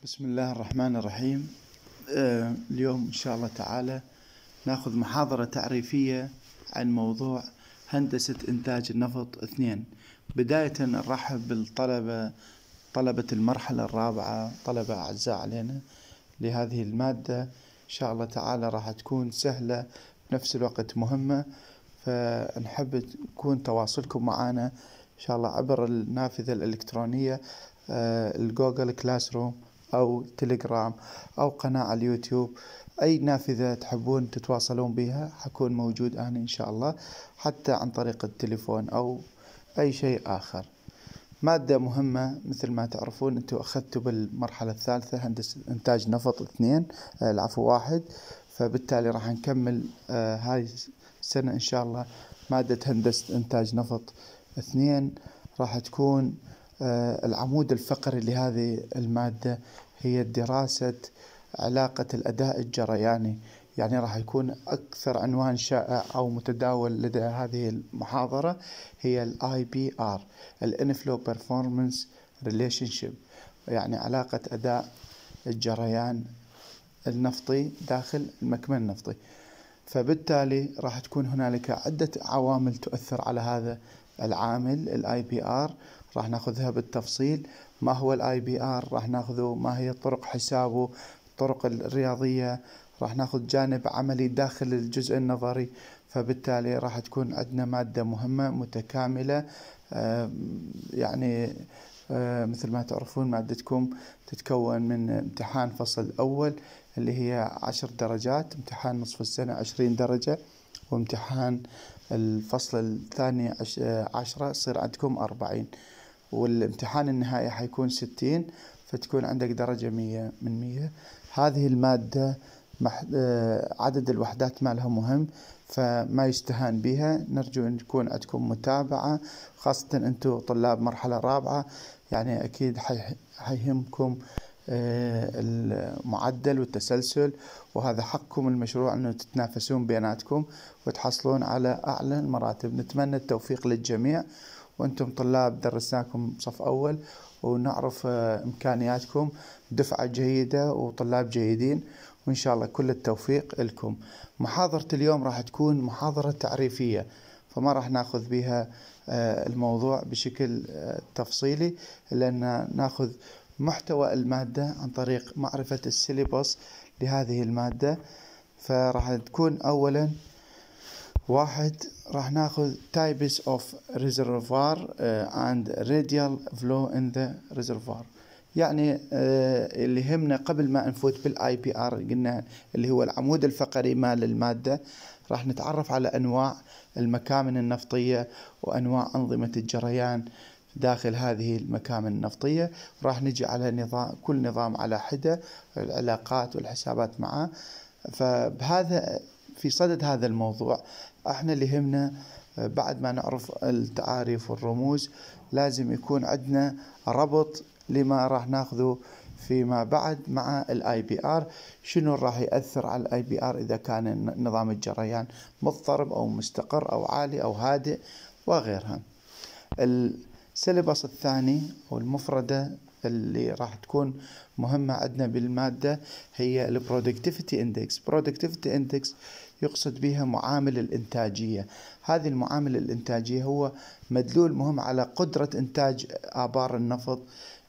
بسم الله الرحمن الرحيم. اليوم إن شاء الله تعالى ناخذ محاضرة تعريفية عن موضوع هندسة إنتاج النفط 2. بداية نرحب بالطلبة، طلبة المرحلة الرابعة، طلبة أعزاء علينا لهذه المادة. إن شاء الله تعالى راح تكون سهلة بنفس الوقت مهمة، فنحب يكون تواصلكم معنا إن شاء الله عبر النافذة الإلكترونية الجوجل كلاس روم أو تليجرام أو قناة على اليوتيوب. أي نافذة تحبون تتواصلون بها حكون موجود أنا إن شاء الله، حتى عن طريق التليفون أو أي شيء آخر. مادة مهمة مثل ما تعرفون، أنتم أخذتوا بالمرحلة الثالثة هندسة إنتاج نفط 2 1، فبالتالي راح نكمل هاي السنة إن شاء الله مادة هندسة إنتاج نفط 2. راح تكون العمود الفقري لهذه المادة هي دراسة علاقة الأداء الجرياني، يعني راح يكون أكثر عنوان شائع أو متداول لدى هذه المحاضرة هي ال IPR Inflow Performance Relationship، يعني علاقة أداء الجريان النفطي داخل المكمن النفطي. فبالتالي راح تكون هنالك عدة عوامل تؤثر على هذا العامل ال IPR، راح ناخذها بالتفصيل. ما هو ال IPR؟ راح ناخذه ما هي طرق حسابه، الطرق الرياضية، راح ناخذ جانب عملي داخل الجزء النظري. فبالتالي راح تكون عندنا مادة مهمة متكاملة. يعني مثل ما تعرفون مادتكم تتكون من امتحان فصل أول اللي هي 10 درجات، امتحان نصف السنة 20 درجة، وامتحان الفصل الثاني 10 يصير عندكم 40، والامتحان النهائي حيكون 60، فتكون عندك درجة 100 من 100. هذه المادة عدد الوحدات مالها مهم، فما يستهان بها. نرجو أن يكون عندكم متابعة، خاصة أنتم طلاب مرحلة رابعة، يعني أكيد حيهمكم المعدل والتسلسل، وهذا حقكم المشروع أنه تتنافسون بيناتكم وتحصلون على أعلى المراتب. نتمنى التوفيق للجميع، وأنتم طلاب درسناكم صف أول ونعرف إمكانياتكم، دفعة جيدة وطلاب جيدين، وإن شاء الله كل التوفيق لكم. محاضرة اليوم راح تكون محاضرة تعريفية، فما راح ناخذ بها الموضوع بشكل تفصيلي، لأن ناخذ محتوى المادة عن طريق معرفة السيلبس لهذه المادة. فراح تكون أولا 1 راح ناخذ types of reservoir and radial flow in the reservoir، يعني اللي يهمنا قبل ما نفوت بالاي بي ار قلنا اللي هو العمود الفقري مال المادة. راح نتعرف على انواع المكامن النفطية وانواع انظمة الجريان داخل هذه المكامن النفطية، راح نجي على نظام، كل نظام على حدة، العلاقات والحسابات معه. فبهذا في صدد هذا الموضوع احنا اللي يهمنا بعد ما نعرف التعاريف والرموز لازم يكون عندنا ربط لما راح ناخذه فيما بعد مع الاي بي ار. شنو راح يأثر على الاي بي ار اذا كان نظام الجريان مضطرب او مستقر او عالي او هادئ وغيرها. السيلبس الثاني او المفردة اللي راح تكون مهمة عندنا بالمادة هي البرودكتيفيتي اندكس. برودكتيفيتي اندكس يقصد بها معامل الإنتاجية. هذه المعامل الإنتاجية هو مدلول مهم على قدرة إنتاج آبار النفط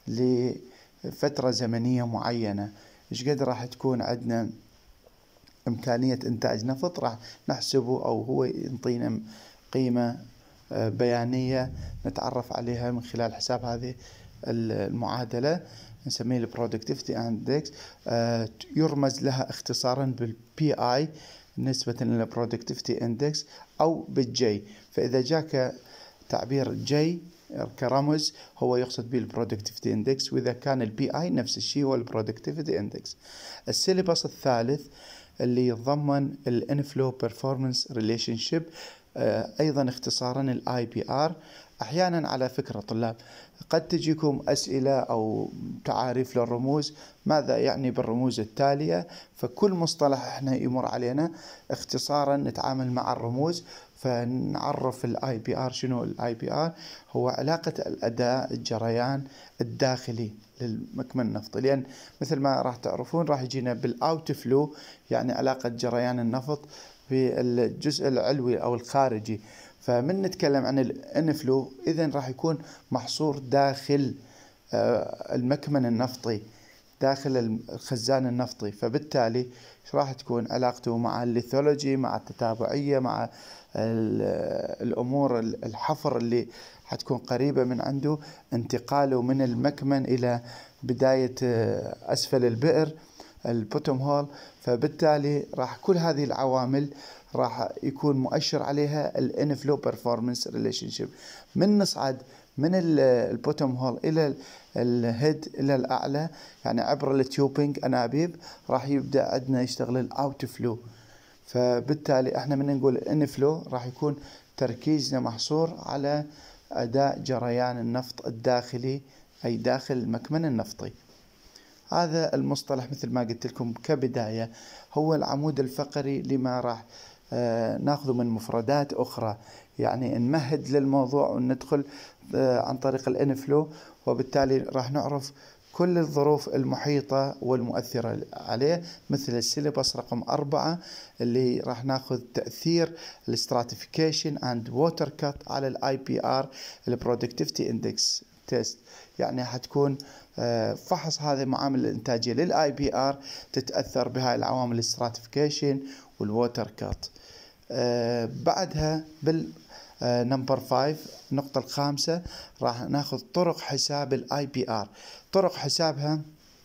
لفترة زمنية معينة. إيش قد راح تكون عندنا إمكانية إنتاج نفط، راح نحسبه أو هو ينطينا قيمة بيانية نتعرف عليها من خلال حساب هذه المعادلة، نسميه البرودكتيفيتي اندكس. يرمز لها اختصارا بالبي اي نسبة للبرودكتيفيتي اندكس او بالجي. فاذا جاك تعبير جي كرمز هو يقصد به البرودكتيفيتي اندكس، واذا كان البي اي نفس الشيء هو البرودكتيفيتي اندكس. السيلبس الثالث اللي يتضمن الانفلو بيرفورمانس ريليشن شيب، ايضا اختصارا الاي بي ار. احيانا على فكرة طلاب قد تجيكم أسئلة أو تعاريف للرموز، ماذا يعني بالرموز التالية؟ فكل مصطلح احنا يمر علينا اختصارا نتعامل مع الرموز. فنعرف الاي بي ار. شنو الاي بي ار؟ هو علاقة الاداء الجريان الداخلي للمكمن النفطي، لان مثل ما راح تعرفون راح يجينا بالاوت فلو، يعني علاقة جريان النفط في الجزء العلوي او الخارجي. فمن نتكلم عن الانفلو اذا راح يكون محصور داخل المكمن النفطي، داخل الخزان النفطي. فبالتالي راح تكون علاقته مع الليثولوجي، مع التتابعية، مع الأمور الحفر اللي حتكون قريبة من عنده، انتقاله من المكمن إلى بداية أسفل البئر البوتوم هول. فبالتالي راح كل هذه العوامل راح يكون مؤشر عليها الانفلو بيرفورمانس ريليشن شيب. من نصعد من البوتوم هول الى الهيد الى الاعلى، يعني عبر التيوبينج انابيب، راح يبدا عندنا يشتغل الاوت فلو. فبالتالي احنا من نقول انفلو راح يكون تركيزنا محصور على اداء جريان النفط الداخلي، اي داخل المكمن النفطي. هذا المصطلح مثل ما قلت لكم كبداية هو العمود الفقري لما راح ناخذه من مفردات أخرى، يعني نمهد للموضوع وندخل عن طريق الانفلو، وبالتالي راح نعرف كل الظروف المحيطة والمؤثرة عليه، مثل السيلبس رقم 4 اللي راح ناخذ تأثير الستراتيفيكيشن اند ووتر كات على الاي بي ار البرودكتيفيتي اندكس تيست. يعني حتكون فحص هذه المعامل الإنتاجية للآي بي آر تتأثر بهاي العوامل الستراتيفيكيشن والووتر كات. بعدها نمبر 5 النقطة الخامسة راح ناخذ طرق حساب الاي بي ار. طرق حسابها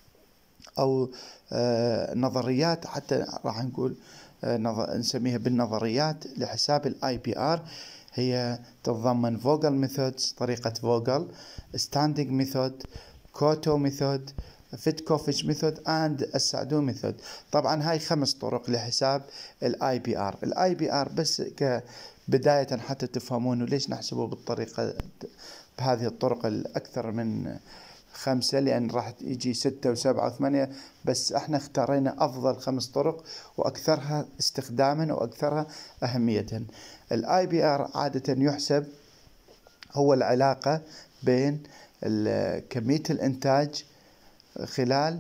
او نظريات، حتى راح نقول نسميها بالنظريات لحساب الاي بي ار. هي تتضمن فوغل ميثودز، طريقة فوغل، ستاندينج ميثود، كوتو ميثود، فيتكوفيتش ميثود اند السعدو ميثود. طبعا هاي 5 طرق لحساب الاي بي ار. الاي بي ار بس كبداية حتى تفهمون ليش نحسبه بالطريقة بهذه الطرق الأكثر من 5، لأن راح يجي 6 و7 و8، بس احنا اختارينا أفضل 5 طرق وأكثرها استخداما وأكثرها أهمية. الاي بي ار عادة يحسب هو العلاقة بين كمية الإنتاج خلال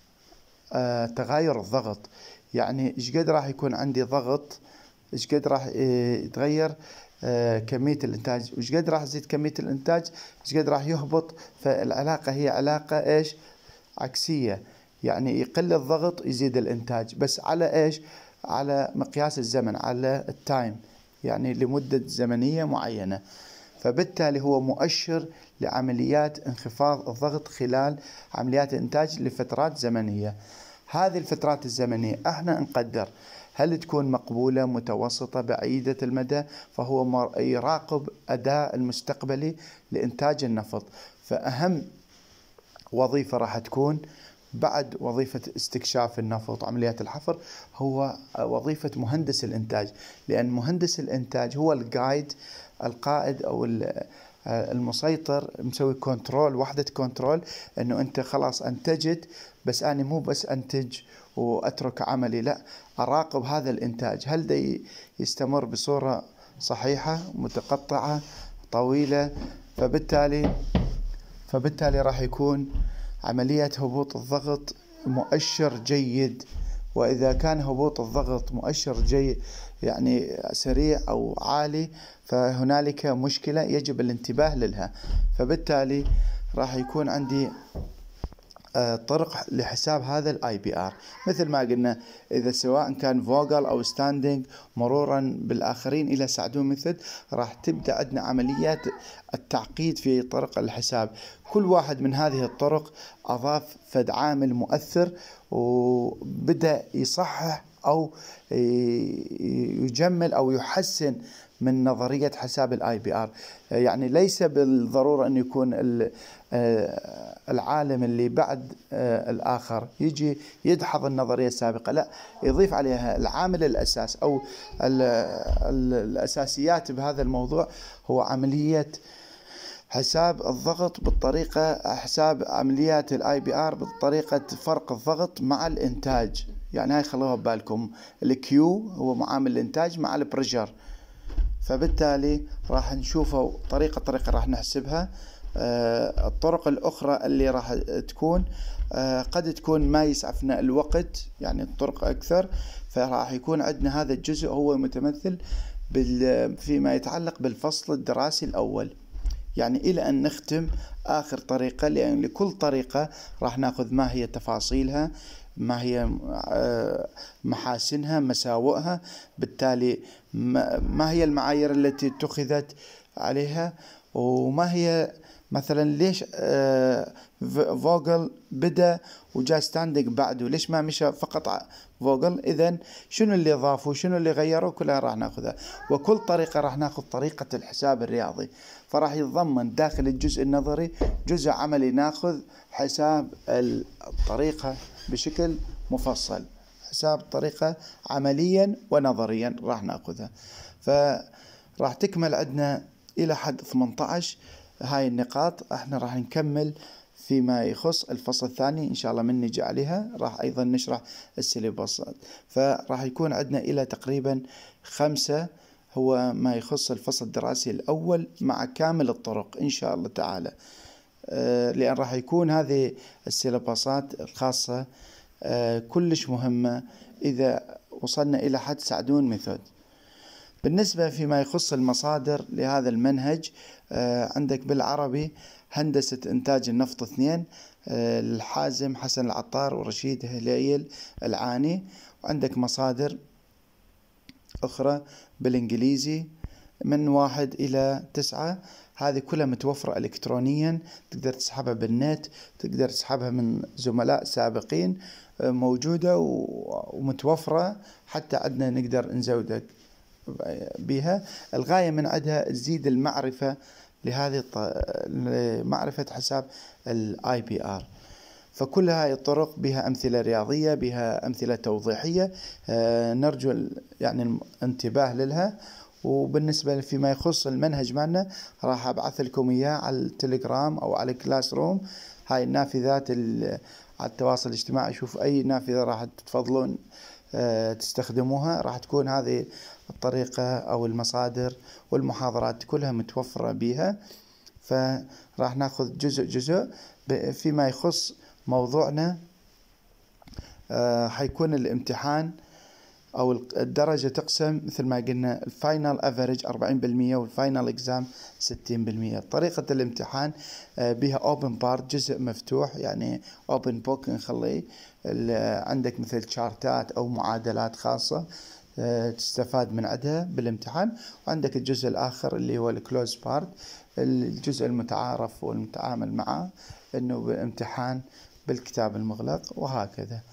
تغير الضغط. يعني إيش قد راح يكون عندي ضغط، إيش قد راح يتغير كمية الإنتاج، وإيش قد راح يزيد كمية الإنتاج، إيش قد راح يهبط. فالعلاقة هي علاقة إيش؟ عكسية. يعني يقل الضغط يزيد الإنتاج، بس على إيش؟ على مقياس الزمن، على التايم، يعني لمدة زمنية معينة. فبالتالي هو مؤشر لعمليات انخفاض الضغط خلال عمليات الإنتاج لفترات زمنية. هذه الفترات الزمنية احنا نقدر هل تكون مقبولة، متوسطة، بعيدة المدى. فهو يراقب أداء المستقبلي لإنتاج النفط. فأهم وظيفة راح تكون بعد وظيفة استكشاف النفط وعمليات الحفر هو وظيفة مهندس الإنتاج، لأن مهندس الإنتاج هو القائد أو المسيطر، مسوي كنترول، وحدة كنترول، أنه أنت خلاص أنتجت، بس أنا مو بس أنتج وأترك عملي، لا، أراقب هذا الإنتاج هل ده يستمر بصورة صحيحة، متقطعة، طويلة. فبالتالي راح يكون عملية هبوط الضغط مؤشر جيد. وإذا كان هبوط الضغط مؤشر جيد، يعني سريع أو عالي، فهنالك مشكلة يجب الانتباه لها. فبالتالي راح يكون عندي طرق لحساب هذا الاي بي ار مثل ما قلنا، اذا سواء كان فوغل او ستاندينج مرورا بالاخرين الى سعدو ميثود، راح تبدا عندنا عمليات التعقيد في طرق الحساب. كل واحد من هذه الطرق اضاف فد عامل مؤثر وبدا يصحح او يجمل او يحسن من نظرية حساب الاي بي ار. يعني ليس بالضرورة أن يكون العالم اللي بعد الآخر يجي يدحض النظرية السابقة، لا، يضيف عليها العامل الأساس أو الأساسيات بهذا الموضوع، هو عملية حساب الضغط بالطريقة، حساب عمليات الاي بي ار بالطريقة فرق الضغط مع الإنتاج. يعني هاي خلوها ببالكم، الكيو هو معامل الإنتاج مع البريشر، فبالتالي راح نشوفه طريقة راح نحسبها. الطرق الأخرى اللي راح تكون قد تكون ما يسعفنا الوقت، يعني الطرق أكثر، فراح يكون عندنا هذا الجزء هو متمثل فيما يتعلق بالفصل الدراسي الأول، يعني إلى أن نختم آخر طريقة، لأن لكل طريقة راح ناخذ ما هي تفاصيلها، ما هي محاسنها، مساوئها، بالتالي ما هي المعايير التي اتخذت عليها، وما هي مثلا ليش فوغل بدأ وجاء ستاندينج بعده، ليش ما مشى فقط فوغل، إذن شنو اللي ضافوا شنو اللي غيروا، كلها راح ناخذها. وكل طريقة راح ناخذ طريقة الحساب الرياضي، فراح يتضمن داخل الجزء النظري جزء عملي، ناخذ حساب الطريقة بشكل مفصل، حساب الطريقة عمليا ونظريا راح ناخذها. فراح تكمل عندنا إلى حد 18 هاي النقاط. احنا راح نكمل فيما يخص الفصل الثاني إن شاء الله من نجي عليها، راح أيضا نشرح السيلبسات، فراح يكون عندنا إلى تقريبا 5 هو ما يخص الفصل الدراسي الأول مع كامل الطرق إن شاء الله تعالى، لأن راح يكون هذه السيلبسات الخاصة كلش مهمة إذا وصلنا إلى حد سعدون ميثود. بالنسبة فيما يخص المصادر لهذا المنهج، عندك بالعربي هندسة إنتاج النفط 2 الحازم حسن العطار ورشيد هليل العاني، وعندك مصادر أخرى بالإنجليزي من 1 إلى 9، هذه كلها متوفرة إلكترونيا، تقدر تسحبها بالنت، تقدر تسحبها من زملاء سابقين، موجودة ومتوفرة، حتى عندنا نقدر نزودك بها. الغاية من عندها تزيد المعرفة لهذه معرفة حساب IPR. فكل هاي الطرق بها أمثلة رياضية، بها أمثلة توضيحية، نرجو يعني الانتباه لها. وبالنسبة فيما يخص المنهج مالنا راح أبعث لكم إياه على التليجرام أو على كلاس روم، هاي النافذات على التواصل الاجتماعي، شوف أي نافذة راح تفضلون تستخدموها، راح تكون هذه الطريقة أو المصادر والمحاضرات كلها متوفرة بها. فراح ناخذ جزء فيما يخص موضوعنا. حيكون الامتحان أو الدرجة تقسم مثل ما قلنا الفاينل افريج 40% والفاينل اكزام 60%. طريقة الامتحان بها اوبن بارت، جزء مفتوح يعني اوبن بوك، نخليه عندك مثل شارتات أو معادلات خاصة تستفاد من عندها بالامتحان، وعندك الجزء الآخر اللي هو الكلوز بارت، الجزء المتعارف والمتعامل معه انه بامتحان بالكتاب المغلق، وهكذا.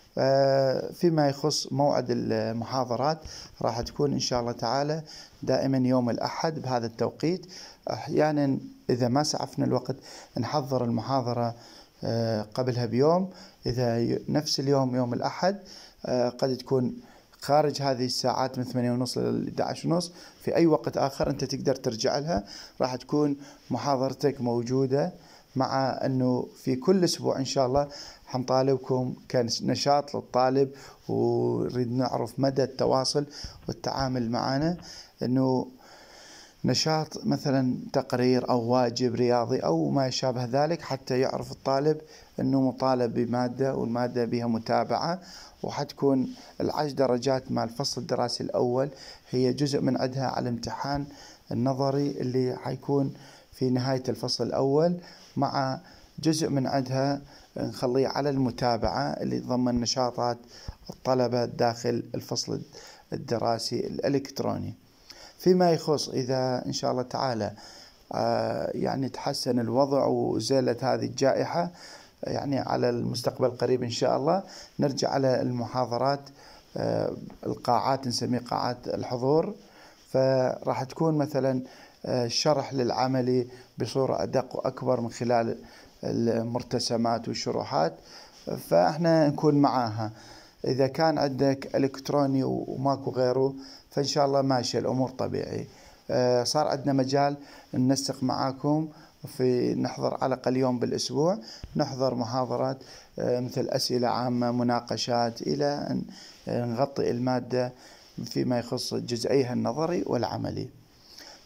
فيما يخص موعد المحاضرات راح تكون إن شاء الله تعالى دائما يوم الأحد بهذا التوقيت. أحيانا إذا ما سعفنا الوقت نحضر المحاضرة قبلها بيوم، إذا نفس اليوم يوم الأحد قد تكون خارج هذه الساعات من 8:30 إلى 11:30، في أي وقت آخر أنت تقدر ترجع لها، راح تكون محاضرتك موجودة. مع أنه في كل أسبوع إن شاء الله حنطالبكم كنشاط للطالب، ونريد نعرف مدى التواصل والتعامل معنا، أنه نشاط مثلا تقرير أو واجب رياضي أو ما يشابه ذلك، حتى يعرف الطالب أنه مطالب بمادة والمادة بها متابعة. وحتكون 10 درجات مع الفصل الدراسي الأول هي جزء من عدها على الامتحان النظري اللي حيكون في نهاية الفصل الأول، مع جزء من عدها نخليه على المتابعة اللي ضمن نشاطات الطلبة داخل الفصل الدراسي الإلكتروني. فيما يخص إذا إن شاء الله تعالى يعني تحسن الوضع وزالت هذه الجائحة يعني على المستقبل القريب إن شاء الله، نرجع على المحاضرات القاعات نسميه قاعات الحضور، فراح تكون مثلا شرح للعملي بصورة أدق وأكبر من خلال المرتسمات والشروحات، فإحنا نكون معاها. إذا كان عندك إلكتروني وماكو غيره فإن شاء الله ماشي الأمور طبيعي. صار عندنا مجال ننسق معاكم في نحضر على الأقل يوم بالأسبوع، نحضر محاضرات مثل أسئلة عامة، مناقشات، إلى أن نغطي المادة فيما يخص جزئيها النظري والعملي.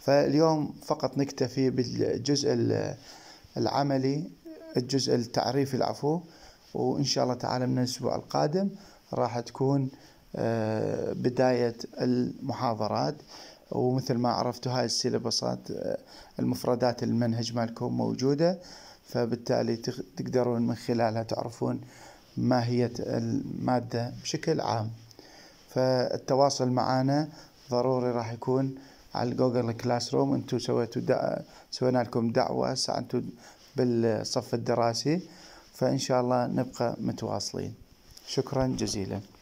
فاليوم فقط نكتفي بالجزء العملي، الجزء التعريفي العفو. وإن شاء الله تعالى من الأسبوع القادم راح تكون بداية المحاضرات. ومثل ما عرفتوا هاي السيلبسات المفردات المنهج مالكم موجودة، فبالتالي تقدرون من خلالها تعرفون ماهية المادة بشكل عام. فالتواصل معنا ضروري راح يكون على جوجل كلاس روم. انتم سوينا لكم دعوة هسه انتم بالصف الدراسي، فإن شاء الله نبقى متواصلين. شكرا جزيلا.